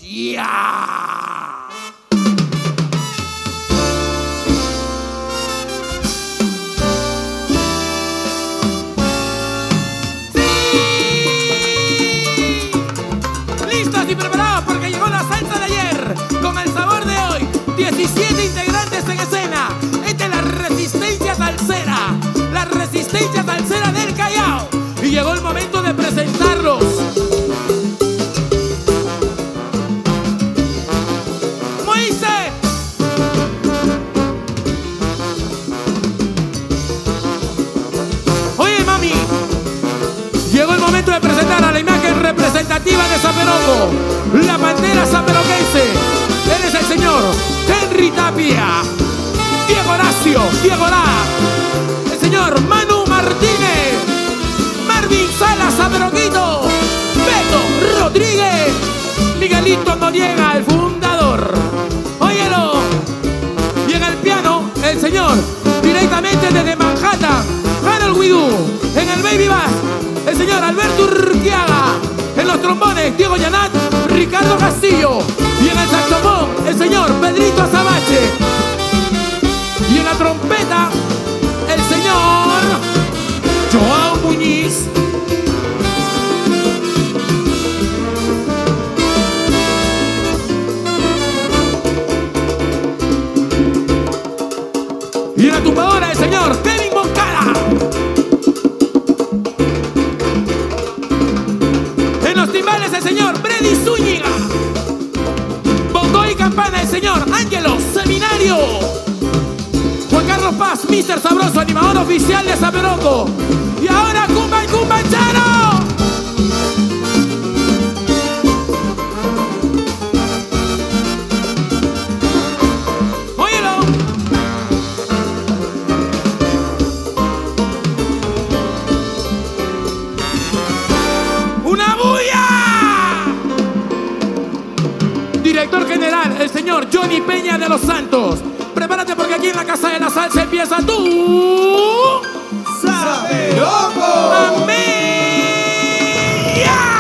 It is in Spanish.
¡Ya! ¡Listos y preparados porque llegó la salsa de ayer! Con el sabor de hoy, 17 integrantes en escena. Esta es la resistencia salsera. La resistencia salsera del Callao. Y llegó el momento de presentarlos. ¡Moisés! Oye, mami, llegó el momento de presentar a la imagen representativa de Zaperoco, la bandera zaperoquense. Él es el señor Henry Tapia, Diego Horacio, Diego La, el señor Manu Martínez, Marvin Salas Zaperoquito, Beto Rodríguez, Miguelito Noriega, el fundador. Óyelo. Y en el piano, el señor, directamente desde Manhattan, Harold Guidú. En el baby bass, el señor Alberto Urquiaga. En los trombones, Diego Yanat, Ricardo Castillo. Y en el saxofón, el señor Pedrito Azabache. Y en la trompeta, el señor Joao Muñiz. Y en la tumbadora, el señor Kevin Moncada. En los timbales, el señor Brady Zúñiga. Bongo y campana, el señor Ángelo Seminario. Juan Carlos Paz, Mr. Sabroso, animador oficial de Zaperoco. Y ahora Cumba y Cumbancharo. Óyelo. ¡Una bulla! Director general, el señor Johnny Peña de los Santos. Prepárate porque aquí en la Casa de la Salsa empieza tú. ¡Zaperoco! ¡Amén! ¡Ya!